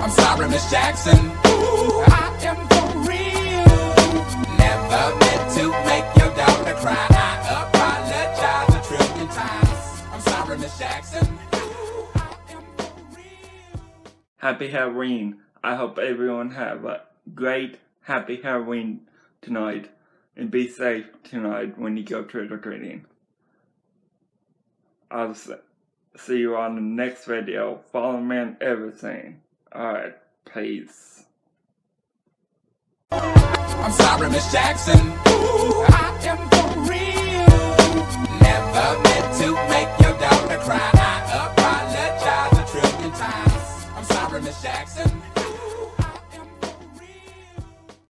I'm sorry, Miss Jackson. Ooh, I am for real. Never meant to make your daughter cry. I apologize a trillion times. I'm sorry, Miss Jackson. Ooh, I am for real. Happy Halloween. I hope everyone have a great happy Halloween tonight. And be safe tonight when you go trick-or-treating. I'll see you on the next video. Follow me on everything. Alright, peace. I'm sorry, Miss Jackson. Ooh,